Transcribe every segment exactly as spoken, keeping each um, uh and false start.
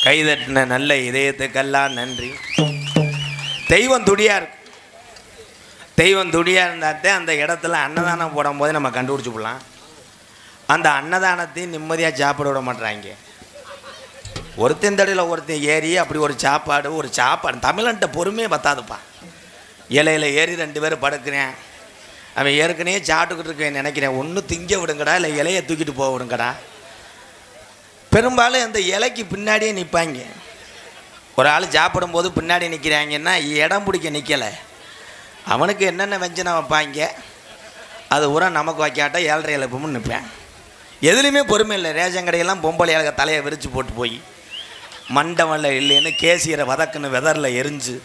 கைதட்டின நல்ல இதயத்துக்கெல்லாம் நன்றி. தெய்வம் துடியாக இருக்கு. தெய்வம் துடியாக இருந்தாத்தே அந்த இடத்துல அன்னதானம் போடும்போது நம்ம கண்டுபிடிச்சி போடலாம். அந்த அன்னதானத்தையும் நிம்மதியாக சாப்பிட விட மாட்டுறாங்க. ஒருத்தன் தடையில் ஒருத்தன் ஏறி அப்படி ஒரு சாப்பாடு ஒரு சாப்பாடு தமிழன்ட்ட பொறுமையே பத்தாதுப்பா. இலையில் ஏறி ரெண்டு பேரும் படுக்கிறேன். அவன் ஏற்கனவே சாப்பிட்டுக்கிட்டு இருக்கேன் நினைக்கிறேன். ஒன்று திங்க விடுங்கடா இல்லை இலையை தூக்கிட்டு போக விடுங்கடா. பெரும்பாலும் அந்த இலைக்கு பின்னாடியே நிற்பாங்க. ஒரு ஆள் சாப்பிடும்போது பின்னாடி நிற்கிறாங்கன்னா இடம் பிடிக்க நிற்கலை. அவனுக்கு என்னென்ன வெஞ்சனை வைப்பாங்க அது ஊரா நமக்கு வைக்காட்டா ஏழரை இழப்பும்னு நிற்பேன். எதுலேயுமே பொறுமை இல்லை. ரேஷன் கடையெல்லாம் பொம்பளை அழக தலையை விரித்து போட்டு போய் மண்டவல்ல இல்லைன்னு கேசியரை வதக்குன்னு வெதரில் எரிஞ்சு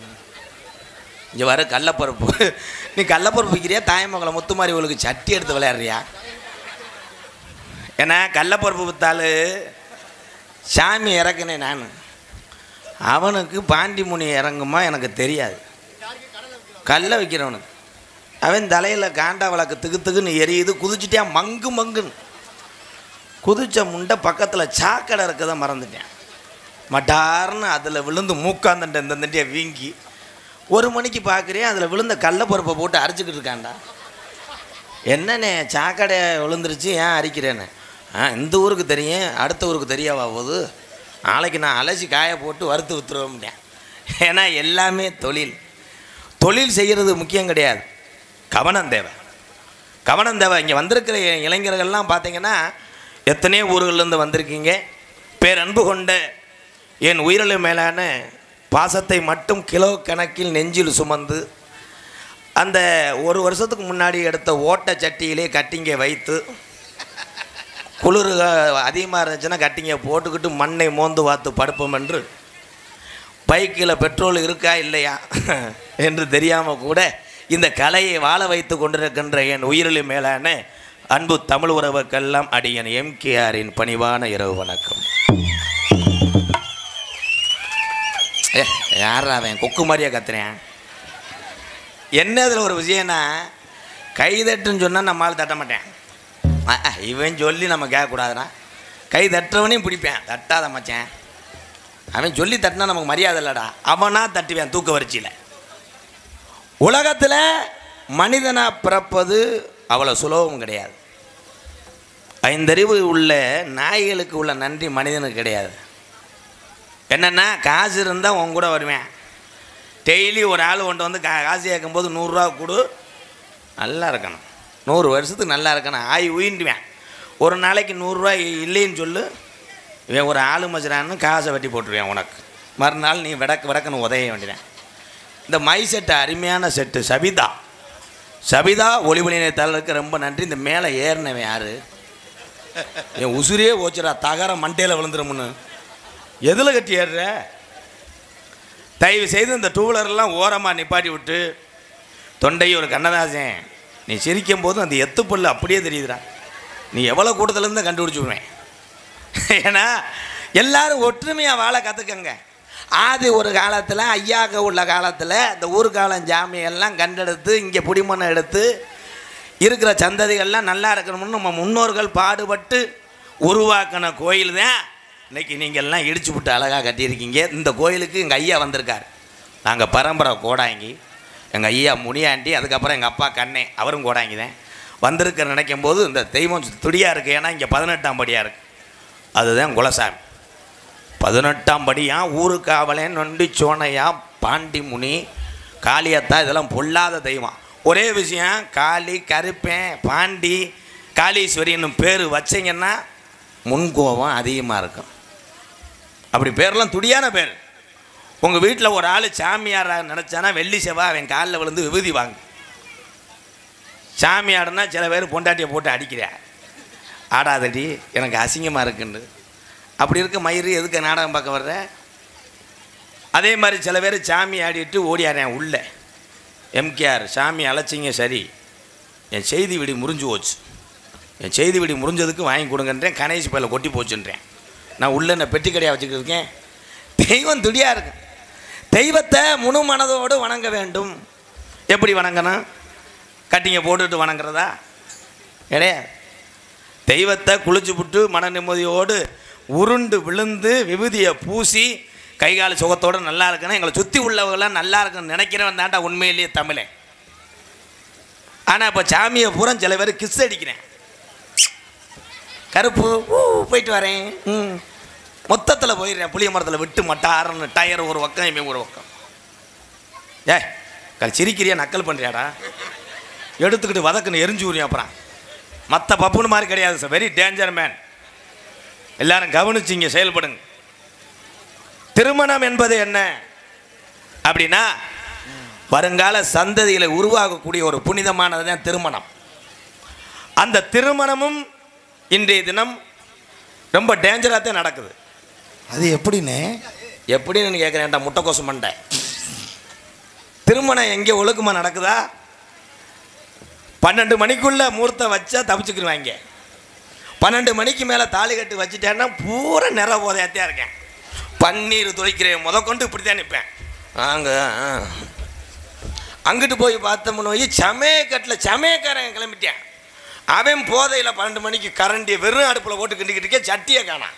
இங்கே வர கடலப்பருப்பு. நீ கடலப்பருப்பு விற்கிறியா தாயமங்கலை முத்து மாதிரி உங்களுக்கு சட்டி எடுத்து விளையாடுறியா? ஏன்னா கடலப்பருப்பு விற்றாலு சாமி இறக்குனேன் நான். அவனுக்கு பாண்டி முனி இறங்குமா எனக்கு தெரியாது. கடலை வைக்கிறவனுக்கு அவன் தலையில் காண்டா விளக்கு திக்கு திக்குன்னு எரியுது. குதிச்சுட்டியா மங்கு மங்குன்னு குதிச்ச முண்டை பக்கத்தில் சாக்கடை இருக்கதை மறந்துட்டேன். மட்டார்னு அதில் விழுந்து மூக்காந்தண்டை இந்த தண்டியை வீங்கி ஒரு மணிக்கு பார்க்குறேன் அதில் விழுந்த கடலப்பருப்பை போட்டு அரைச்சிக்கிட்டு இருக்காண்டா. என்னண்ணே சாக்கடை விழுந்துருச்சு ஏன் அரிக்கிறேன்னு? ஆ இந்த ஊருக்கு தெரியும் அடுத்த ஊருக்கு தெரியாவா போகுது. நாளைக்கு நான் அலசி காய போட்டு வறுத்து விற்றுருவேன். ஏன்னா எல்லாமே தொழில். தொழில் செய்கிறது முக்கியம் கிடையாது, கவனம் தேவை. கவனம் தேவை. இங்கே வந்திருக்கிற இளைஞர்கள்லாம் பார்த்தீங்கன்னா எத்தனையோ ஊர்கள்லேருந்து வந்திருக்கீங்க. பேரன்பு கொண்ட என் உயிரிழு மேலான பாசத்தை மட்டும் கிலோ கணக்கில் நெஞ்சில் சுமந்து அந்த ஒரு வருஷத்துக்கு முன்னாடி எடுத்த ஓட்ட சட்டியிலே கட்டிங்க வைத்து குளிர் அதிகமாக இருந்துச்சுன்னா கட்டிங்க போட்டுக்கிட்டு மண்ணை மோந்து பார்த்து படுப்போம் என்று பைக்கில் பெட்ரோல் இருக்கா இல்லையா என்று தெரியாமல் கூட இந்த கலையை வாழ வைத்து கொண்டிருக்கின்ற என் உயிரிழு மேலான அன்பு தமிழ் உறவுக்கெல்லாம் அடியன் எம்கேஆரின் பணிவான இரவு வணக்கம். ஏ யாரா அவன் கொக்கு மாதிரியா கத்துறேன்? என்ன இதில் ஒரு விஷயம்னா கைதட்டுன்னு சொன்னால் நம்மளால் தட்ட மாட்டேன். இவன் சொல்லி நம்ம கேட்கக்கூடாதுன்னா கை தட்டுறவனையும் பிடிப்பேன். தட்டாத மச்சேன் அவன் சொல்லி தட்டினா நமக்கு மரியாதை இல்லைடா. அவனா தட்டுவேன் தூக்க வரிச்சியில். உலகத்தில் மனிதனாக பிறப்பது அவ்வளோ சுலபம் கிடையாது. ஐந்தறிவு உள்ள நாய்களுக்கு உள்ள நன்றி மனிதனுக்கு கிடையாது. என்னென்னா காசு இருந்தால் உன் கூட வருவேன். டெய்லி ஒரு ஆள் கொண்டு வந்து கா காசு கேட்கும்போது நூறுரூவா கொடு, நல்லா இருக்கணும், நூறு வருஷத்துக்கு நல்லா இருக்கணும், ஆய் உயின்டுவேன். ஒரு நாளைக்கு நூறுரூவா இல்லைன்னு சொல்லு, இவன் ஒரு ஆளு மஜரான்னு காசை வெட்டி போட்டுருவேன் உனக்கு. மறுநாள் நீ விடக்கு விடக்குன்னு உதய வேண்டியேன். இந்த மை செட்டு அருமையான செட்டு சபிதா. சபிதா ஒளிபொலி தலைவருக்கு ரொம்ப நன்றி. இந்த மேலே ஏறினவன் யார்? என் உசுரே ஓச்சுரா தகர மண்டையில் விழுந்துருமுன்னு. எதில் கட்டி ஏறுற? தயவு செய்து இந்த டூ வீலர்லாம் ஓரமாக நிப்பாட்டி விட்டு தொண்டை ஒரு கண்ணதாசன் நீ சிரிக்கும் போது அந்த எத்து புல்லு அப்படியே தெரியுதுடா. நீ எவ்வளோ கூட்டத்துலேருந்து கண்டுபிடிச்சுடுவேன். ஏன்னா எல்லோரும் ஒற்றுமையாக வாழ கற்றுக்கங்க. ஆதி ஒரு காலத்தில் ஐயாக்க உள்ள காலத்தில் இந்த ஊர்காலம் ஜாமியெல்லாம் கண்டெடுத்து இங்கே புடிமண்ணை எடுத்து இருக்கிற சந்ததிகள்லாம் நல்லா இருக்கணும்னு நம்ம முன்னோர்கள் பாடுபட்டு உருவாக்கின கோயில் தான் இன்றைக்கி நீங்கள்லாம் இடிச்சு விட்டு அழகாக கட்டியிருக்கீங்க. இந்த கோயிலுக்கு எங்கள் ஐயா வந்திருக்கார். நாங்கள் பரம்பரை கோடாங்கி, எங்கள் ஐயா முனியாண்டி, அதுக்கப்புறம் எங்கள் அப்பா கண்ணே அவரும் கோடாங்கி தான் வந்திருக்க நினைக்கும் போது இந்த தெய்வம் துடியாக இருக்குது. ஏன்னா இங்கே பதினெட்டாம் படியாக இருக்குது. அதுதான் குலசாமி. பதினெட்டாம் படியாக ஊருக்காவலே நொண்டி சோனையா பாண்டி முனி காளியத்தா இதெல்லாம் பொல்லாத தெய்வம். ஒரே விஷயம், காளி கருப்பேன் பாண்டி காளீஸ்வரின்னு பேர் வச்சிங்கன்னா முன்கோபம் அதிகமாக இருக்கும். அப்படி பேர்லாம் துடியான பேர். உங்கள் வீட்டில் ஒரு ஆள் சாமியாராக நினச்சானா வெள்ளி செவ்வாய் அவன் காலில் விழுந்து விபூதி வாங்க. சாமியாடுனா சில பேர் பொண்டாட்டியை போட்டு அடிக்கிறேன், ஆடாதடி எனக்கு அசிங்கமாக இருக்குன்னு. அப்படி இருக்க மயிறு எதுக்கு நாடகம் பார்க்க வர்ற? அதே மாதிரி சில பேர் சாமி ஆடிட்டு ஓடியாரேன் உள்ள. எம்கேஆர் சாமி அழைச்சிங்க, சரி என் செய்தி விடி முறிஞ்சு போச்சு, என் செய்தி விடி முறிஞ்சதுக்கு வாங்கி கொடுங்கன்றேன். கணேஷ் பையில கொட்டி போச்சுன்றேன். நான் உள்ள என்ன பெட்டி கடையாக வச்சுக்கிட்டு இருக்கேன். தெய்வம் துடியாக இருக்கு. தெய்வத்தை முழு மனதோடு வணங்க வேண்டும். எப்படி வணங்கணும்? கட்டிங்க போட்டுட்டு வணங்குறதா கிடையாது. தெய்வத்தை குளிச்சு விட்டு மன நிம்மதியோடு உருண்டு விழுந்து விபூதியை பூசி கைகால சுகத்தோடு நல்லா இருக்குன்னா எங்களை சுற்றி உள்ளவங்களாம் நல்லா இருக்குன்னு நினைக்கிறவன் தாண்டா உண்மையிலேயே தமிழன். ஆனால் இப்போ சாமியை பூரா சில பேர் கிஸ் அடிக்கிறேன். கருப்பு ஊ போயிட்டு வரேன், ம் மொத்தத்தில் போயிடுறேன். புளிய மரத்தில் விட்டு மட்டாரன்னு டயர் ஒரு பக்கம் இவன் ஒரு பக்கம். ஏ கல் சிரிக்கிறியா, நக்கல் பண்ணுறியாடா, எடுத்துக்கிட்டு வதக்குன்னு எரிஞ்சு ஊறியும். அப்புறம் மற்ற பப்புன்னு மாதிரி கிடையாது சார், வெரி டேஞ்சர் மேன். எல்லாரும் கவனிச்சிங்க, செயல்படுங்க. திருமணம் என்பது என்ன அப்படின்னா வருங்கால சந்ததிகளை உருவாக்கக்கூடிய ஒரு புனிதமானது தான் திருமணம். அந்த திருமணமும் இன்றைய தினம் ரொம்ப டேஞ்சராக தான் நடக்குது. அது எப்படின்னு எப்படின்னு கேட்குறேன்டா முட்டைக்கோசம் மண்டை. திருமணம் எங்கே ஒழுக்கமாக நடக்குதா? பன்னெண்டு மணிக்குள்ளே மூர்த்தம் வச்சா தப்பிச்சுக்கிடுவாங்க. பன்னெண்டு மணிக்கு மேலே தாலி கட்டு வச்சுட்டேன்னா பூரா நிற போதையாத்தான் இருக்கேன். பன்னீர் துவைக்கிறேன் முத கொண்டு இப்படி தான் நிற்பேன். அங்கே அங்கிட்டு போய் பார்த்தோம்னு போய் சமயக்கட்டில் சமயக்காரன் கிளம்பிட்டேன். அவன் போதையில் பன்னெண்டு மணிக்கு கரண்டியை வெறும் அடுப்பில் போட்டு கிண்டிக்கிட்டு இருக்கேன், சட்டியை காணாம்.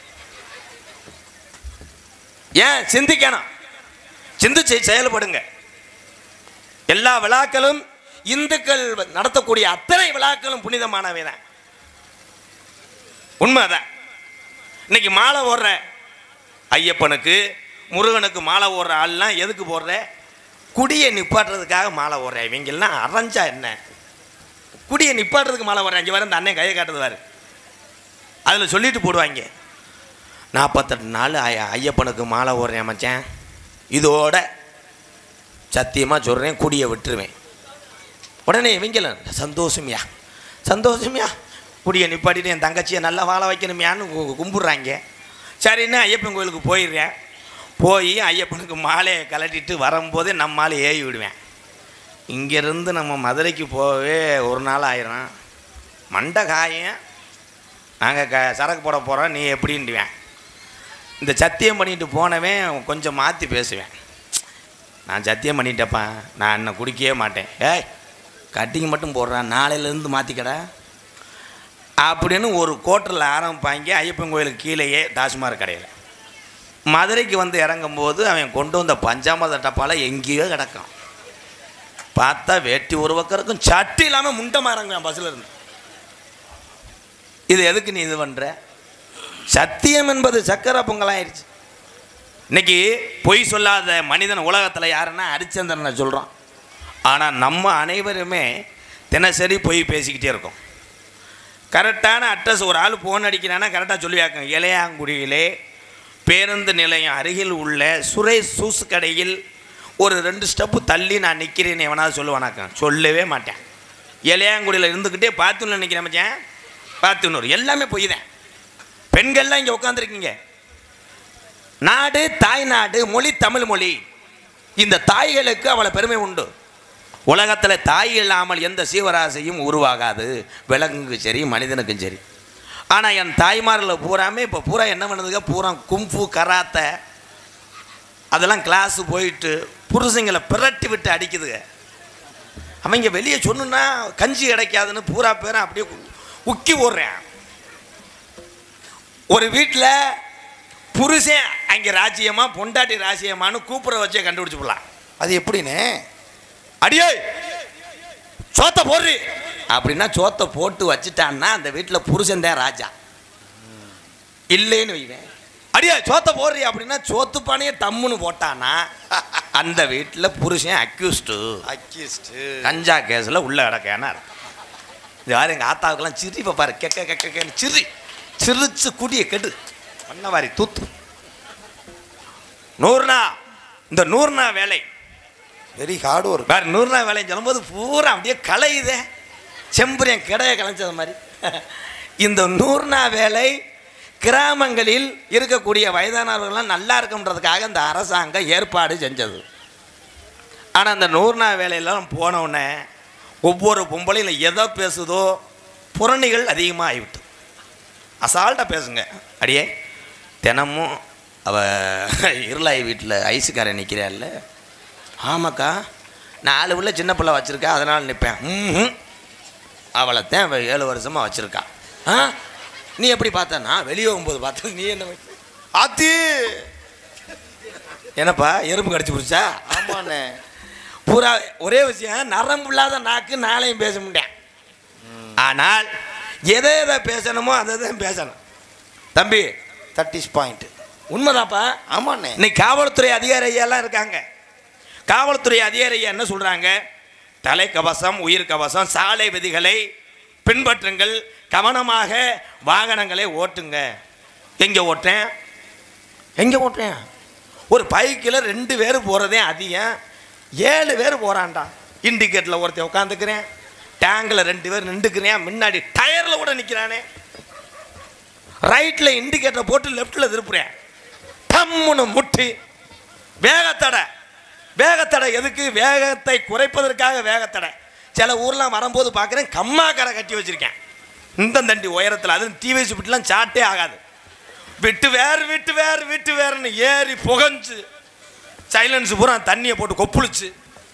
ஏன் சிந்திக்கணும், சிந்திச்சு செயல்படுங்க. எல்லா விழாக்களும் இந்துக்கள் நடத்தக்கூடிய அத்தனை விழாக்களும் புனிதமானவை தான், உண்மைதான். இன்னைக்கு மாலை ஓடுற ஐயப்பனுக்கு முருகனுக்கு மாலை ஓடுற ஆள்லாம் எதுக்கு போடுற? குடியை நிப்பாட்டுறதுக்காக மாலை ஓடுற. இவங்கெல்லாம் அரைஞ்சா என்ன, குடியை நிப்பாட்டுறதுக்கு மாலை ஓடுற. அங்கே வர இந்த அண்ணன் கையை காட்டுதுவார், அதில் சொல்லிட்டு போடுவாங்க நாற்பத்தெட்டு நாள் ஐ ஐயப்பனுக்கு மாலை ஓடுறேன் மச்சான், இதோட சத்தியமாக சொல்கிறேன் குடியை விட்டுருவேன். உடனே இவங்கள சந்தோஷமியா சந்தோஷமியா குடியை நிப்பாட்டிட்டு என் தங்கச்சியை நல்லா வாழ வைக்கணுமியான்னு கும்பிட்றாங்க. சரின்னு ஐயப்பன் கோயிலுக்கு போயிடுறேன். போய் ஐயப்பனுக்கு மாலையை கலட்டிட்டு வரும்போதே நம்மால் ஏறி விடுவேன். இங்கேருந்து நம்ம மதுரைக்கு போகவே ஒரு நாள் ஆயிரும். மண்டை காயம், நாங்கள் க சரக்கு போட போகிறோம், நீ எப்படின்டுவேன். இந்த சத்தியம் பண்ணிட்டு போனவன் கொஞ்சம் மாற்றி பேசுவேன். நான் சத்தியம் பண்ணிட்டேப்பா, நான் என்ன குடிக்கவே மாட்டேன். ஏய் கட்டிங்க மட்டும் போடுறான், நாளையிலேருந்து மாற்றிக்கடா அப்படின்னு ஒரு கோட்டரில் ஆரம்பிப்பாங்க. ஐயப்பன் கோயிலுக்கு கீழேயே டாஸ்மாக் கடையில். மதுரைக்கு வந்து இறங்கும்போது அவன் கொண்டு வந்த பஞ்சாமத டப்பால் எங்கேயோ கிடக்கும். பார்த்தா வேட்டி ஒரு பக்கம் இருக்கும், சட்டி இல்லாமல் முண்டமாக இறங்குவேன் பஸ்ஸில் இருந்து. இது எதுக்கு நீ இது பண்ணுற? சத்தியம் என்பது சக்கரை பொங்கலாயிருச்சு. இன்னைக்கு பொய் சொல்லாத மனிதன் உலகத்தில் யாருன்னா ஹரிச்சந்திரனை சொல்கிறோம். ஆனால் நம்ம அனைவருமே தினசரி பொய் பேசிக்கிட்டே இருக்கோம். கரெக்டான அட்ரஸ் ஒரு ஆள் ஃபோன் அடிக்கிறான்னா கரெக்டாக சொல்லியாக்கும். இளையாங்குடியிலே பேருந்து நிலையம் அருகில் உள்ள சுரேஷ் சூஸ் கடையில் ஒரு ரெண்டு ஸ்டெப்பு தள்ளி நான் நிற்கிறேன்னு எவனாவது சொல்லுவானாக்கம். சொல்லவே மாட்டேன். இளையாங்குடியில் இருந்துக்கிட்டே பார்த்துன்னு நினைக்கிறேன் மச்சான், பார்த்துன்னு எல்லாமே பொய் தான். பெண்கள்லாம் இங்கே உட்காந்துருக்கீங்க. நாடு தாய் நாடு, மொழி தமிழ் மொழி. இந்த தாய்களுக்கு அவளை பெருமை உண்டு. உலகத்தில் தாய் இல்லாமல் எந்த சீவராசியும் உருவாகாது, விலங்குக்கும் சரி மனிதனுக்கும் சரி. ஆனால் என் தாய்மாரில் பூராமே இப்போ பூரா என்ன பண்ணுதுங்க, பூரா கும்ஃபு கராத்தை அதெல்லாம் கிளாஸு போயிட்டு புருஷங்களை பிரட்டி விட்டு அடிக்குதுங்க. அவங்க வெளியே சொன்னா கஞ்சி கிடைக்காதுன்னு பூரா பேரும் அப்படியே உக்கி ஓடுறேன். ஒரு வீட்டில் புருஷன் அங்கே ராஜ்யமா பொண்டாட்டி ராஜ்யமானு கூப்பிட வச்சே கண்டுபிடிச்சு போடலாம். அது எப்படின்னு? அடியே சோத்தை போடுறி அப்படின்னா சோத்தை போட்டு வச்சுட்டான்னா அந்த வீட்டில் புருஷன் தான் ராஜா. இல்லைன்னு வைவேன். அடியே சோத்தை போடுறி அப்படின்னா சோத்து பானையே தம்முன்னு போட்டானா அந்த வீட்டில் புருஷன் அக்யூஸ்டு அக்யூஸ்டு கஞ்சா கேஸில் உள்ள அடக்கானா இருக்கும். இது யாரும் எங்கள் ஆத்தாவுக்கெல்லாம் சிரிப்பை பாரு, கெக்க கெக்க சிரி சிரிச்சு கூடிய கெடு மண்ணவாரி தூத்து. நூறுனா இந்த நூறுனா வேலை வெரி ஹார்ட் ஒர்க். வேறு நூறுனா வேலைன்னு சொல்லும்போது பூரா அப்படியே கலையுதே, செம்புரியன் கிடையை கலைஞ்சது மாதிரி. இந்த நூறுனா வேலை கிராமங்களில் இருக்கக்கூடிய வயதானவர்கள்லாம் நல்லா இருக்குன்றதுக்காக இந்த அரசாங்கம் ஏற்பாடு செஞ்சது. ஆனால் அந்த நூறுனா வேலையெல்லாம் போனவுடனே ஒவ்வொரு பொம்பளையும் எதை பேசுதோ புறணிகள் அதிகமாக ஆகிவிட்டு அசால்ட்டாக பேசுங்க. அடியே தினமும் அவள் இருளாய் வீட்டில் ஐஸுக்காரன் நிற்கிறாள்ல, ஆமாக்கா நாலு உள்ள சின்ன பிள்ளை வச்சுருக்கா அதனால் நிற்பேன். ம் அவளைத்தான் அவள் ஏழு வருஷமாக வச்சுருக்கா. ஆ நீ எப்படி பார்த்தனா வெளியே போகும்போது பார்த்த நீ என்ன ஆத்தி என்னப்பா எறும்பு கடிச்சு பிடிச்சா? ஆமாண்ணே. பூரா ஒரே விஷயம், நரம்பு இல்லாத நாக்கு நாளையும் பேச முடியும். ஆனால் எதை எதை பேசணுமோ அதை தான் பேசணும் தம்பி. That is point. உண்மைதாப்பா. ஆமாண்ணே. இன்னைக்கு காவல்துறை அதிகாரியெல்லாம் இருக்காங்க. காவல்துறை அதிகாரி என்ன சொல்கிறாங்க? தலைக்கவசம், உயிர் கவசம், சாலை விதிகளை பின்பற்றுங்கள், கவனமாக வாகனங்களை ஓட்டுங்க. எங்கே ஓட்டுறேன் எங்கே ஓட்டுறேன் ஒரு பைக்கில் ரெண்டு பேர் போகிறதே அதிகம், ஏழு பேர் போகிறான்டா. இண்டிகேட்டில் ஒருத்தன் உட்காந்துக்கிறேன், டேங்கில் ரெண்டு பேர் நின்றுக்கிறேன், முன்னாடி டயரில் கூட நிற்கிறானே, ரைட்டில் இண்டிகேட்டரை போட்டு லெஃப்டில் திருப்புறேன், டம்முன்னு முட்டி வேகத்தடை. வேகத்தடை எதுக்கு? வேகத்தை குறைப்பதற்காக வேகத்தடை. சில ஊர்லாம் வரும்போது பார்க்குறேன் கம்மாக்கரை கட்டி வச்சுருக்கேன் இந்த தண்டி உயரத்தில். அது டிவிஎஸ் விட்டுலாம் சாட்டே ஆகாது. விட்டு வேறு விட்டு வேறு விட்டு வேறுன்னு ஏறி புகஞ்சு சைலன்ஸ் பூரா தண்ணியை போட்டு கொப்புளிச்சு.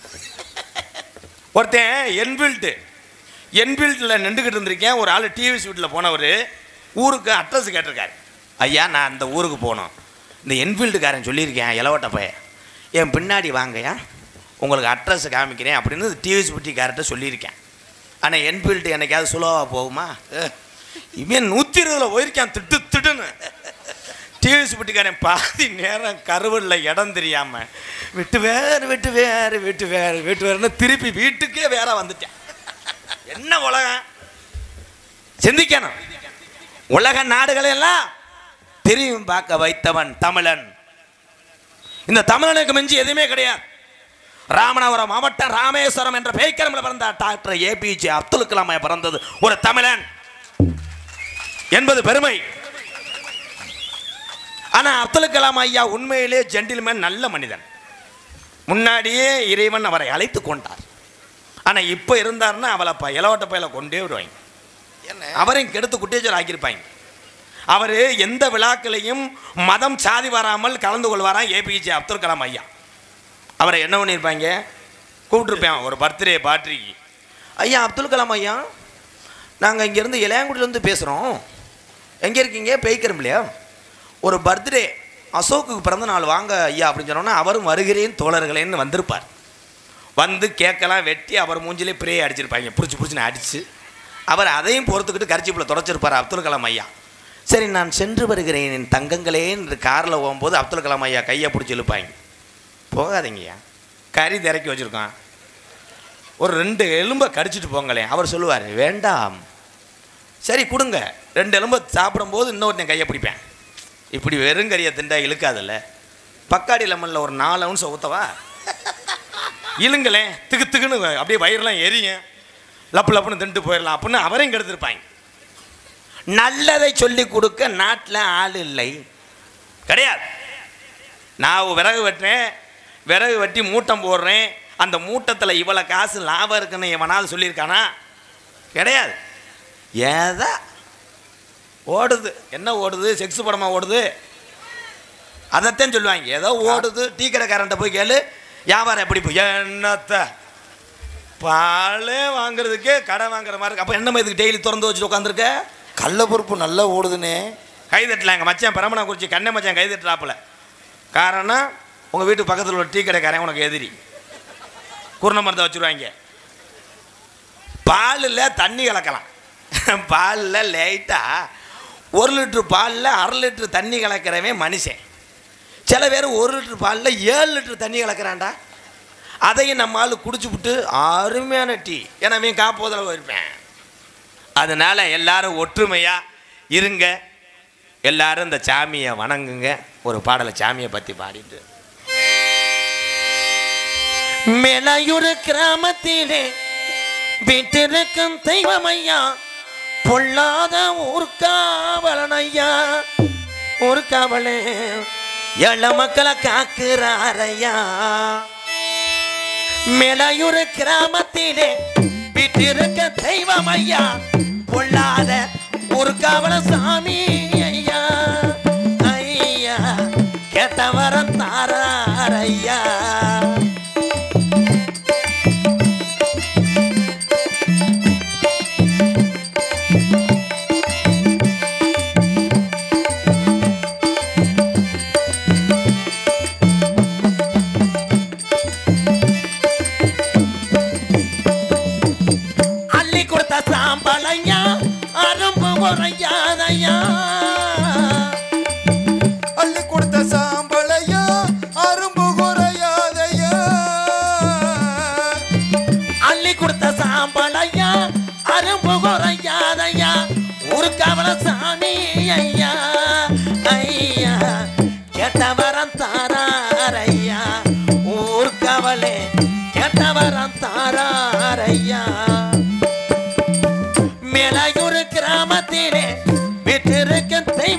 ஒருத்தன் என்ஃபீல்டு என்ஃபீல்டில் நின்றுக்கிட்டு இருந்திருக்கேன். ஒரு ஆள் டிவிஎஸ் வீட்டில் போனவர் ஊருக்கு அட்ரஸ் கேட்டிருக்காரு. ஐயா நான் அந்த ஊருக்கு போனோம், இந்த என்ஃபீல்டுக்காரன் சொல்லியிருக்கேன் இளவட்ட பையன், என் பின்னாடி வாங்கய்யா உங்களுக்கு அட்ரஸ் காமிக்கிறேன் அப்படின்னு டிவிஎஸ் வீட்டுக்கார்ட்ட சொல்லியிருக்கேன். ஆனால் என்ஃபீல்டு என்னைக்காவது சுலோவாக போகுமா? இவன் நூற்றி இருபதில் போயிருக்கான் திட்டு திட்டுன்னு. டிவிஎஸ் வீட்டுக்காரன் பாதி நேரம் கருவலில் இடம் தெரியாமல் விட்டு வேறு விட்டு வேறு விட்டு வேறு விட்டு வேறுன்னு திருப்பி வீட்டுக்கே வேற வந்துட்டேன். என்ன உலகம் சிந்திக்கணும். உலக நாடுகளெல்லாம் தெரியும் பார்க்க வைத்தவன் தமிழன். இந்த தமிழனுக்கு மிஞ்சி எதுவுமே கிடையாது. ராமநாதபுரம் மாவட்டம் ராமேஸ்வரம் என்ற பேய்க்கரமில் பிறந்த டாக்டர் ஏபிஜே அப்துல் கலாம் பிறந்தது ஒரு தமிழன் என்பது பெருமை. ஆனால் அப்துல் கலாம் ஐயா உண்மையிலே ஜென்டில்மேன், நல்ல மனிதன். முன்னாடியே இறைவன் அவரை அழைத்து கொண்டார். ஆனால் இப்போ இருந்தார்னா அவளை இலவட்ட பயில கொண்டே விடுவாங்க, அவரையும் கெடுத்து குட்டியச்சல் ஆக்கியிருப்பாங்க. அவர் எந்த விழாக்களையும் மதம் சாதி வராமல் கலந்து கொள்வாராம் ஏபிஜே அப்துல் கலாம் ஐயா. அவரை என்ன பண்ணியிருப்பாங்க, கூப்பிட்டுருப்பேன் ஒரு பர்த்டே பார்ட்டிக்கு. ஐயா அப்துல் கலாம் ஐயா, நாங்கள் இங்கேருந்து இளையாங்குடியிலேருந்து பேசுகிறோம், எங்கே இருக்கீங்க? பேய்க்கரம்லையா? ஒரு பர்த்டே அசோக்குக்கு பிறந்த நாள் வாங்க ஐயா அப்படின்னு சொன்னோன்னா அவரும் வருகிறேன் தோழர்களேன்னு வந்திருப்பார். வந்து கேட்கலாம் வெட்டி அவர் மூஞ்சிலே பிரே அடிச்சிருப்பாங்க, பிடிச்சி பிடிச்சின்னு அடித்து. அவர் அதையும் பொறுத்துக்கிட்டு கரிச்சிப்பில் தொடச்சிருப்பார் அப்துல் கலாம் ஐயா. சரி நான் சென்று வருகிறேன் என் தங்கங்களே என்று காரில் போகும்போது அப்துல் கலாம் ஐயா கையை பிடிச்சி இழுப்பாங்க. போகாதீங்கய்யா, கறி திறக்கி வச்சுருக்கான், ஒரு ரெண்டு எலும்பை கடிச்சிட்டு போங்களேன். அவர் சொல்லுவார் வேண்டாம். சரி கொடுங்க. ரெண்டு எலும்பை சாப்பிடும்போது இன்னொருத்தன் கையை பிடிப்பேன். இப்படி வெறும் கறியை திண்டா இழுக்காதில்ல, பக்காடி லெமனில் ஒரு நாலு அவுன்ஸ் ஊற்றவா, இழுங்களேன், திக்கு திக்குன்னு அப்படியே வயிறுலாம் எரியும், லப்பு லப்புன்னு தின்ட்டு போயிடலாம் அப்படின்னு அவரையும் கெடுத்துருப்பாங்க. நல்லதை சொல்லி கொடுக்க நாட்டில் ஆள் இல்லை, கிடையாது. நான் விறகு வெட்டுறேன், விறகு வெட்டி மூட்டம் போடுறேன், அந்த மூட்டத்தில் இவ்வளோ காசு லாபம் இருக்குன்னு எவனாவது சொல்லியிருக்கானா? கிடையாது. ஏதா ஓடுது, என்ன ஓடுது, செக்ஸ் படமாக ஓடுது, அதைத்தான் சொல்லுவாங்க. ஏதோ ஓடுது. டீ கடைக்காரன்ட்ட போய் கேளு, வியாபாரம் எப்படி போய் என்னத்த பாலே வாங்குறதுக்கே கடை வாங்குற மாதிரி இருக்கு. அப்போ என்ன இதுக்கு டெய்லி திறந்து வச்சுட்டு உட்காந்துருக்க? கள்ள பொறுப்பு நல்லா ஓடுதுன்னே. கைதட்டலாம். எங்கள் மச்சான் பரமனா குறிச்சி கண்ணை மச்சான் கைதட்டுறாப்புல. காரணம் உங்கள் வீட்டு பக்கத்தில் உள்ள டீ கடைக்காரன் உனக்கு எதிரி, குருண மருந்தை வச்சுருவாங்க. பாலில் தண்ணி கலக்கலாம், பாலில் லைட்டாக ஒரு லிட்ரு பாலில் அரை லிட்ரு தண்ணி கலக்கிறவன் மனுஷன். சில பேர் ஒரு லிட்ரு பாலில் ஏழு லிட்ரு தண்ணி கலக்கிறான்டா. அதையும் நம்ம ஆள் குடிச்சு விட்டு அருமையான டீ, ஏன்னா அவன் காப்போதில் போயிருப்பேன். அதனால் எல்லாரும் ஒற்றுமையாக இருங்க, எல்லாரும் இந்த சாமியை வணங்குங்க. ஒரு பாடலை சாமியை பற்றி பாடிட்டு, மேலையூர் கிராமத்திலே வீட்டிருக்கும் தெய்வம் ஐயா, பொல்லாத ஊர்காவலன் ஐயா, ஊர்காவலே ஏழ மக்களை காக்குறார் ஐயா. மேலையூர் கிராமத்திலே வீட்டிருக்க தெய்வம் ஐயா, பொல்லாத ஊர்காவல சாமி ஐயா, ஐயா கேட்டவரம் தாரார் ஐயா.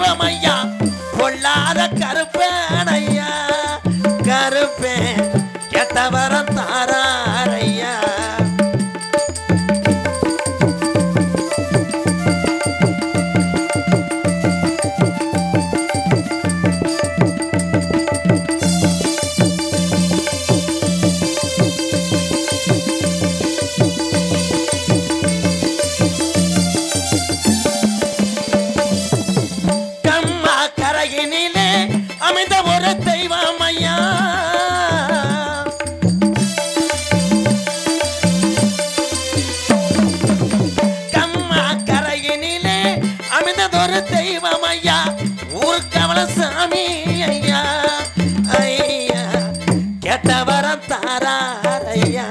தெய்வம் ஐயா பொல்லாத கருப்பேன் ஐயா கருப்பேன் கெட்டவரம் தாரார் ஐயா அமைந்த ஒரு தெய்வம் ஐயா கம்மா கரையினிலே அமைந்ததொரு தெய்வம் ஐயா ஊர்கவல சாமி ஐயா ஐயா கேட்டவரம் தாரார் ஐயா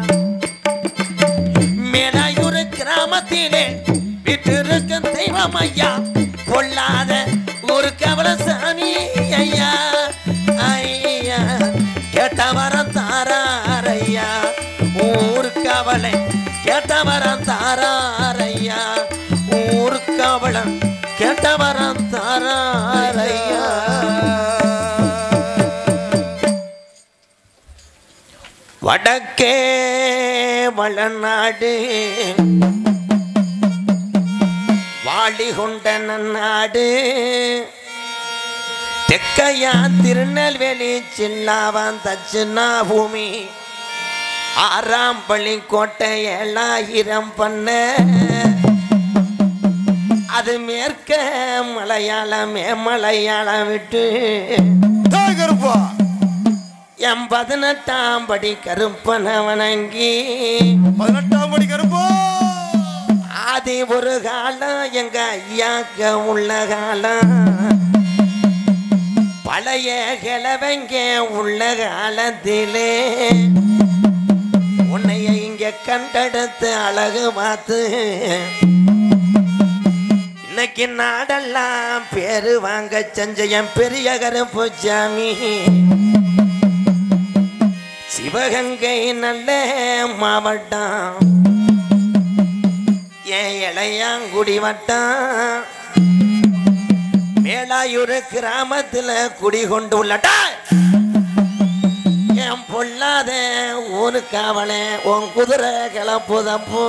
மேலாயூர் கிராமத்திலே விட்டிருக்கும் தெய்வம் ஐயா பொல்லாத ஒரு கவல சாமி ஐயா ஐயா கேட்டவரம் தாரார் ஐயா ஊர் கவலை கேட்டவரம் தாரார் ஐயா ஊர் கவலம் கேட்டவரம் தாரார் ஐயா வடக்கே வளநாடு வாழி கொண்ட நாடு தெக்கையா திருநெல்வேலி சில்லாவான் தச்சுனா பூமி ஆறாம் பள்ளி கோட்டை ஏழாயிரம் பண்ண அது மேற்க மலையாளம் மலையாளம் விட்டு கருப்பா எம் பதினெட்டாம் படி கருப்பன வணங்கி பதினெட்டாம் படி கருப்பா ஆதி ஒரு காலம் எங்க ஐயாக்க உள்ள காலம் பழைய கிழவங்க உள்ள காலத்திலே உன்னைய இங்க கண்டெடுத்து அழகு பார்த்து இன்னைக்கு நாடெல்லாம் பேரு வாங்க செஞ்ச என் பெரிய கருப்பு சாமி சிவகங்கை நல்ல மாவட்டம் ஏன் இளையாங்குடி வட்டம் மேலாயூர் கிராமத்தில் குடி கொண்டு உள்ளட்டா என் பொல்லாத ஊரு காவலே உன் குதிரை கிளப்புதப்பு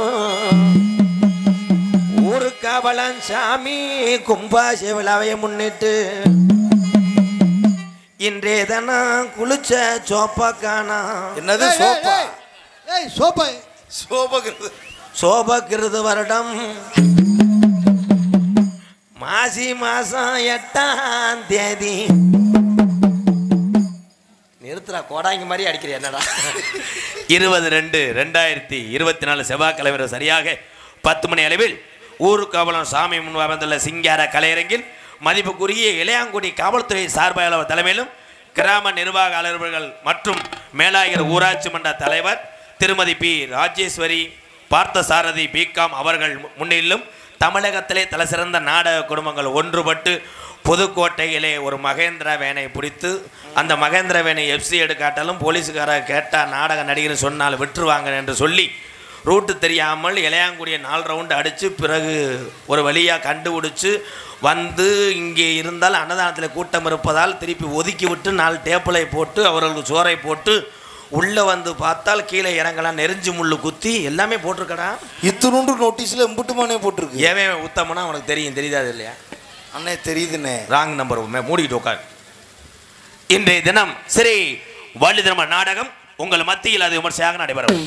ஊரு காவலன் சாமி கும்பாசி விழாவை முன்னிட்டு இன்றைய தினம் குளிச்ச சோப்பாக்கானா என்னது சோப்பா ஏய் சோப்பா சோபகிறது சோபகிருது வருடம் மாசி மாசம் எட்டாம் தேதி நிறுத்துறா கோடாங்கி மாதிரி அடிக்கிற என்னடா இருபது ரெண்டு ரெண்டாயிரத்தி இருபத்தி நாலு செவ்வாய்க்கிழமை சரியாக பத்து மணி அளவில் ஊருக்காவலம் சாமி முன் வந்துள்ள சிங்கார கலையரங்கில் மதிப்புக்குரிய இளையாங்குடி காவல்துறை சார்பாளர் தலைமையிலும் கிராம நிர்வாக அலுவலர்கள் மற்றும் மேலாயர் ஊராட்சி மன்ற தலைவர் திருமதி பி ராஜேஸ்வரி பார்த்தசாரதி பிகாம் அவர்கள் முன்னிலும் தமிழகத்திலே தலைசிறந்த நாடக குடும்பங்கள் ஒன்றுபட்டு புதுக்கோட்டையிலே ஒரு மகேந்திர வேனை பிடித்து அந்த மகேந்திர வேனை எஃப்சி எடுக்காட்டாலும் போலீஸுக்காரர் கேட்டால் நாடக நடிகர் சொன்னால் விட்டுருவாங்க என்று சொல்லி ரூட்டு தெரியாமல் இளையாங்குடியை நாலு ரவுண்டு அடித்து பிறகு ஒரு வழியாக கண்டுபிடிச்சி வந்து இங்கே இருந்தால் அன்னதானத்தில் கூட்டம் இருப்பதால் திருப்பி ஒதுக்கி விட்டு நாலு டேப்பிளை போட்டு அவர்களுக்கு சோறை போட்டு உள்ளே வந்து பார்த்தால் கீழே இறங்கலாம் நெறிஞ்சு முள்ளு குத்தி எல்லாமே போட்டிருக்கடா இத்தினூண்டு நோட்டீஸில் எம்புட்டுமானே போட்டிருக்கு ஏன் உத்தமனா உனக்கு தெரியும் தெரியாது இல்லையா அண்ணே தெரியுதுண்ணே ராங் நம்பர் மூடிக்கிட்டு உட்கார் இன்றைய தினம் சரி வள்ளி திருமண நாடகம் உங்கள் மத்தியில் அது விமர்சையாக நடைபெறும்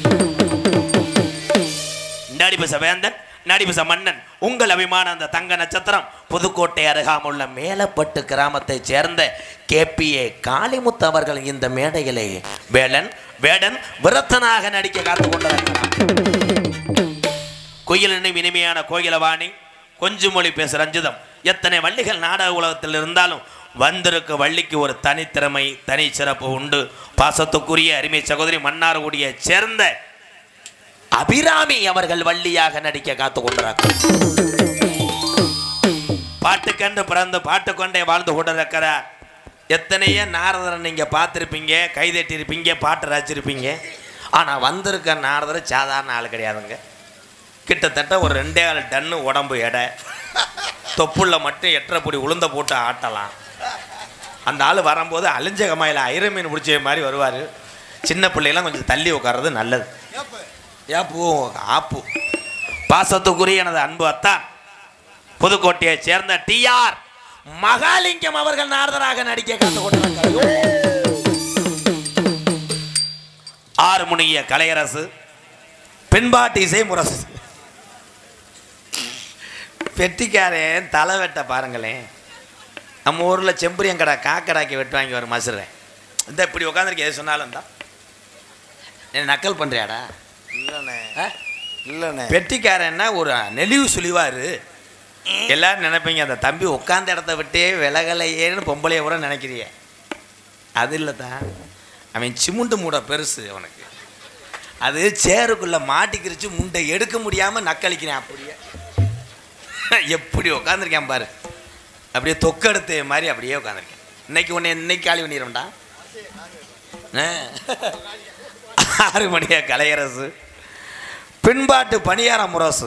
நடிபச வேந்தன் நடிபச மன்னன் உங்கள் அபிமான அந்த தங்க நட்சத்திரம் புதுக்கோட்டை அருகாமுள்ள மேலப்பட்டு கிராமத்தை சேர்ந்த கே பி ஏ காளிமுத்து அவர்கள் இந்த மேடையிலே வேலன் வேடன் விரத்தனாக நடிக்க காத்து கொண்டிருக்கிறார். குயிலினும் இனிமையான கோயிலவாணி கொஞ்சு மொழி பேச ரஞ்சிதம் எத்தனை வள்ளிகள் நாடக உலகத்தில் இருந்தாலும் வந்திருக்க வள்ளிக்கு ஒரு தனித்திறமை தனி சிறப்பு உண்டு. பாசத்துக்குரிய அருமை சகோதரி மன்னார்குடியை சேர்ந்த அபிராமி அவர்கள் வள்ளியாக நடிக்க காத்து கொண்டிருக்கிறார். பாட்டுக்கண்டு பிறந்து பாட்டு கொண்டே வாழ்ந்து கொண்டிருக்கிறார். எத்தனையோ நாரதரை நீங்க பார்த்துருப்பீங்க, கைதட்டி இருப்பீங்க, பாட்டு ரசிச்சிருப்பீங்க. ஆனா வந்திருக்க நாரதர் சாதாரண ஆள் கிடையாதுங்க. கிட்டத்தட்ட ஒரு ரெண்டே கால் டன்னு உடம்பு எடை. தொப்புள்ள மட்டும் எட்டரை பொடி உளுந்த போட்டு ஆட்டலாம். அந்த ஆள் வரும்போது அழிஞ்ச கமாயில் ஐர மீன் பிடிச்ச மாதிரி வருவார். சின்ன பிள்ளைலாம் கொஞ்சம் தள்ளி உட்கார்றது நல்லது. ஏப்பூ ஆப்பு. பாசத்துக்குரிய எனது அன்பு அத்தான் புதுக்கோட்டையை சேர்ந்த டி ஆர் மகாலிங்கம் அவர்கள் நாரதராக நடிக்க கற்றுக்கொண்டார்கள். ஆறுமுனிய கலையரசு, பின்பாட்டு இசை முரசு. வெட்டிக்காரன் தலை வெட்ட பாருங்களேன். நம்ம ஊரில் செம்பரியம் கடை காக்கடாக்கி வெட்டு வாங்கி வரும் மசுறேன். இந்த இப்படி உட்காந்துருக்க எது சொன்னாலும் தான் என்ன நக்கல் பண்ணுறியாடா? இல்லைண்ணே இல்லைண்ணே. வெட்டிக்காரன்னா ஒரு நெளிவு சுழிவாரு. எல்லாரும் நினைப்பீங்க அந்த தம்பி உட்காந்த இடத்த விட்டே விலகலையேன்னு பொம்பளைய கூட நினைக்கிறிய. அது இல்லை தான், அவன் சிமுண்டு மூட பெருசு அவனுக்கு. அது சேருக்குள்ளே மாட்டிக்கிருச்சு, முண்டை எடுக்க முடியாமல் நக்களிக்கிறேன். அப்படியே எப்படி உட்காந்துருக்கேன் பாரு, அப்படியே தொக்கெடுத்த மாதிரி அப்படியே உட்காந்துருக்கேன். இன்னைக்கு உன்னை இன்னைக்கு காலி பண்ணிடும்டா. ஆறு மணியா கலையரசு, பின்பாட்டு பணியார முரசு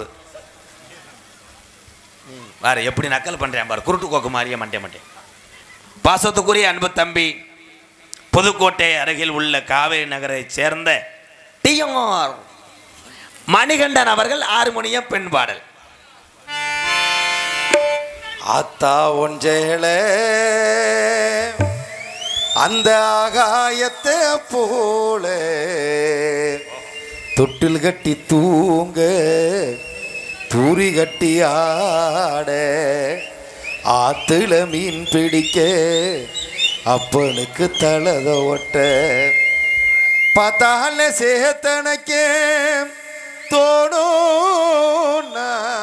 பாரு எப்படி நக்கல் பண்ணுறேன் பாரு, குருட்டு கோக்கு மாதிரியே மண்டே மாட்டேன். பாசத்துக்குரிய அன்பு தம்பி புதுக்கோட்டை அருகில் உள்ள காவேரி நகரை சேர்ந்த டி ஆர் மணிகண்டன் அவர்கள் ஆறுமணிய பெண் பாடல். ஆத்தா ஒன்றேல அந்த ஆகாயத்தை போல தொட்டில் கட்டி தூங்க தூரி கட்டி ஆட ஆத்துல மீன் பிடிக்க அப்பனுக்கு தலத ஒட்ட பார்த்தால சேத்தனைக்கே தோணும்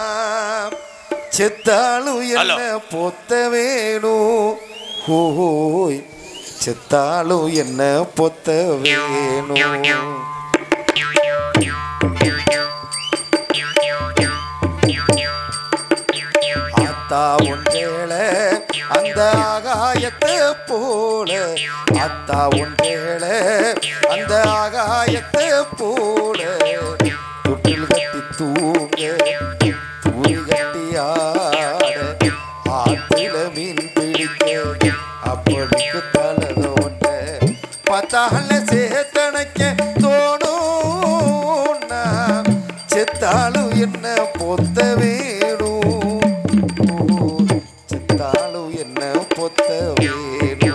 செத்தாலும் என்ன பொத்த வேணும் ஹோய் செத்தாலும் என்ன பொத்த வேணும். ஆத்தா ஒன்றேல அந்த ஆகாயத்தை போல, ஆத்தா ஒன்றேல அந்த ஆகாயத்தை போல தொட்டில் கட்டி தூங்க தூரி கட்டி ஆட ஆத்துல மீன் பிடிக்க அப்பனுக்கு தலத ஒட்ட பார்த்தால சேத்தனைக்க தோணும் செத்தாலும் என்ன பொத்த வேணும் செத்தாலும் என்ன பொத்த வேணும்.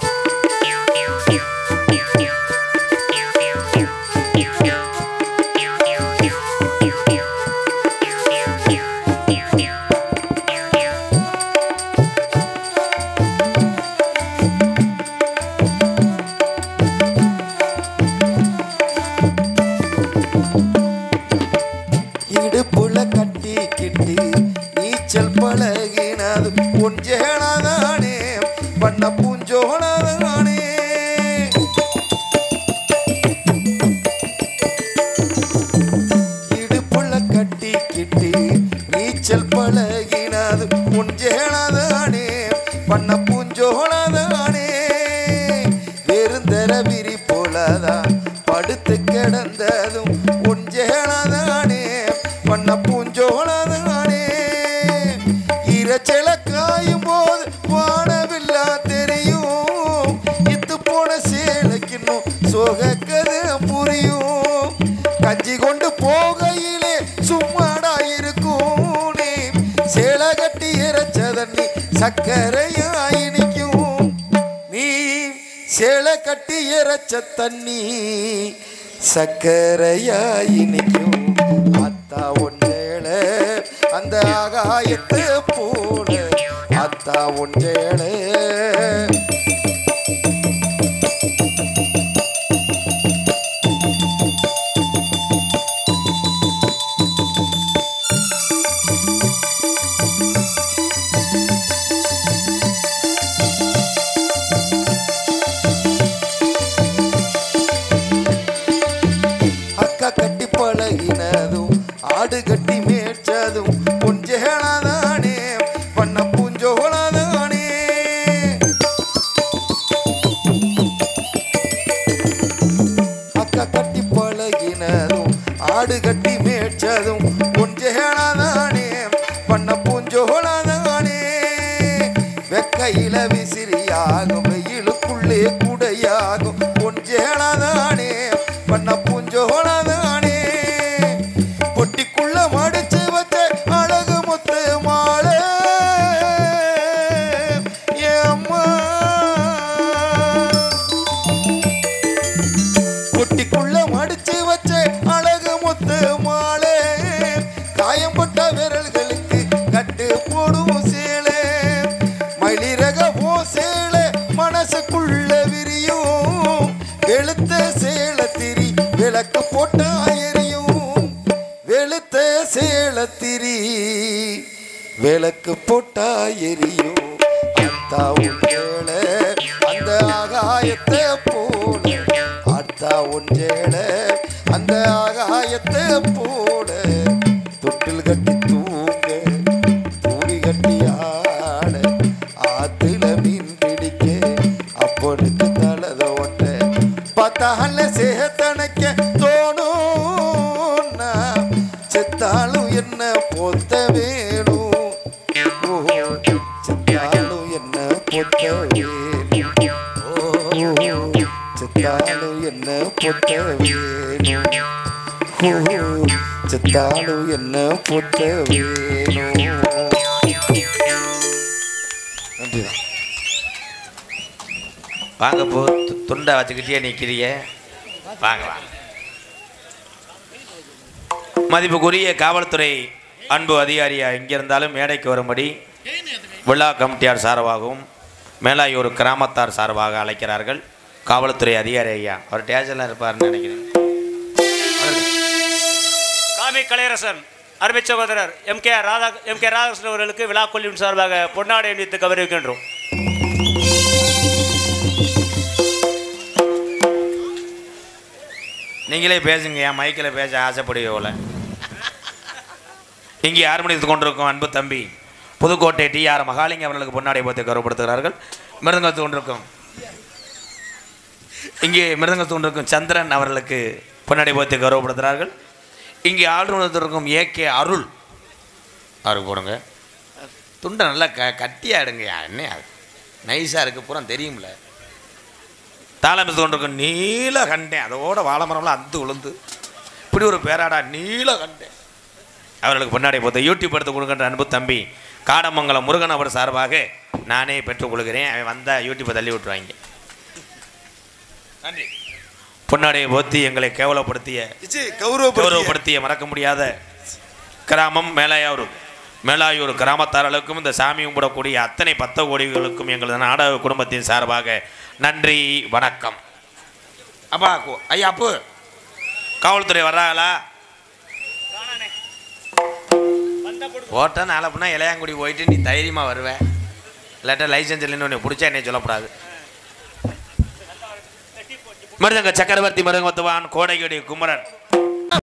இடுப்புல கட்டி கிட்டி நீச்சல் பழகினது பொஞ்சேனதானே பண்ண பூஞ்சோனதானே. இடுப்புல கட்டி கிட்டி நீச்சல் பழகினது பொஞ்சேனதானே பண்ண பூஞ்சோனதானே. வெறுந்தர விரி போலதான் படுத்து கிடந்ததும் பொஞ்சேனதானே பண்ண பூஞ்சோனதானே. இரைச்சல காயும் போது வானவில்லா தெரியும், இத்து போன சேலைக்கின்னும் சோகக்கது புரியும். கஞ்சி கொண்டு போகையிலே சும்மாடா இருக்கும் நீ சேலை கட்டி இறைச்ச தண்ணி சக்கரையாய் நிற்கும். நீ சேலை கட்டி இறைச்ச தண்ணி சக்கரையாய் நிற்கும். ஆத்தா ஒன்றேல அந்த ஆகாயத்தை போல, ஆத்தா ஒன்றேல. அக்கா கட்டி பழகினதும் ஆடு கட்டி மேய்ச்சதும் பொஞ்சேனதானே பண்ண பூஞ்சோனதானே. மயில விசிறியாகும் வெயிலுக்குள்ளே குடையாகும் பொஞ்சேளதானே பண்ண பூஞ்சோளதானே பொட்டிக்குள்ள மடிச்சு வச்ச அழகு முத்து மாலை ஏம்மா பொட்டிக்குள்ள மடிச்சு வச்ச அழகு முத்து மாலை காயம்பட்ட விரல்களுக்கு கட்டு போடும் சேலை மயிலிறக போ சேலை மனசுக்குள்ள விரியும் வெளுத்த சேலை திரி விளக்கு போட்ட எரியும் வெளுத்த சேலை திரி விளக்கு போட்டா எரியும் அத்தா ஒன்றேள அந்த ஆகாயத்தை போல அத்தா ஒன்றேள அந்த ஆகாயத்தை போல தொட்டில் கட்டி தூங்க தூரி கட்டி ஆட ஆத்துல மீன் பிடிக்க அப்பனுக்கு தலத ஒட்ட பத்தால சேத்தனைக்க தோணும் செத்தாலும் என்ன பொத்த வேணும் செத்தாலும் என்ன பொத்த வேணும் செத்தாலும் என்ன பொத்த வேணும் செத்தாலும் என்ன பொத்த வேணும். நன்றிதான். வாங்க போ துண்டை வச்சுக்கிட்டே நிற்கிறிய வாங்க வாங்க. மதிப்புக்குரிய காவல்துறை அன்பு அதிகாரியா இங்கே இருந்தாலும் மேடைக்கு வரும்படி விழா கமிட்டியார் சார்பாகவும் மேலாயூர் கிராமத்தார் சார்பாக அழைக்கிறார்கள். காவல்துறை அதிகாரி ஐயா அவர் டேஷனில் இருப்பார்னு நினைக்கிறேன். காமி கலையரசன் அருமை சகோதரர் M K Radha M K Radhakrishnan அவர்களுக்கு விழா குழுவின் சார்பாக பொன்னாடை அணிவித்து கௌரவிக்கின்றோம். நீங்களே பேசுங்க, என் மைக்கில் பேச ஆசைப்படுவீங்கள. இங்கே ஆர்மணித்துக் கொண்டிருக்கும் அன்பு தம்பி புதுக்கோட்டை டி ஆர் மகாலிங்க அவர்களுக்கு பொன்னாடை போத்து கௌரவப்படுத்துகிறார்கள். மிருதங்கத்து கொண்டிருக்கும் இங்கே மிருதங்கத்து கொண்டிருக்கும் சந்திரன் அவர்களுக்கு பொன்னாடை போத்து கௌரவப்படுத்துகிறார்கள். இங்கே ஆளுநர் ஏ கே அருள் அவருக்கு போடுங்க. துண்டை நல்லா க கட்டியாக எடுங்க. என்ன நைஸாக இருக்குது பூரா தெரியும்ல. தாளமித்து கொண்டிருக்கும் நீல கண்டேன் அதோட வாழை மரம்லாம் அந்து உளுந்து இப்படி ஒரு பேராடா நீல கண்டேன் அவர்களுக்கு பொன்னாடை போத்த யூடியூப் எடுத்து கொடுக்கின்ற அன்பு தம்பி காடமங்கலம் முருகன் அவர் சார்பாக நானே பெற்றுக்கொள்கிறேன். அவன் வந்தால் யூடியூப்பை தள்ளி விட்டுருவாங்க. நன்றி. பொன்னாடையை போத்தி எங்களை கேவலப்படுத்திய கௌரவப்படுத்திய மறக்க முடியாத கிராமம் மேலாயூர் மேலாயூர் கிராமத்தார்களுக்கும் இந்த சாமி கும்பிடக்கூடிய அத்தனை பத்த கோடிகளுக்கும் எங்களது நாடக குடும்பத்தின் சார்பாக நன்றி வணக்கம். அப்பா ஐயா அப்பு காவல்துறை வர்றாங்களா? ஓட்ட நாளை அப்படின்னா இளையாங்குடி போயிட்டு நீ தைரியமாக வருவேன். இல்லாட்டா லைசன்ஸ் இல்லைன்னு உன்னை பிடிச்சா என்னை சொல்லக்கூடாது. மிருதங்க சக்கரவர்த்தி மிருதங்கத்துவான் கோடையுடைய குமரன்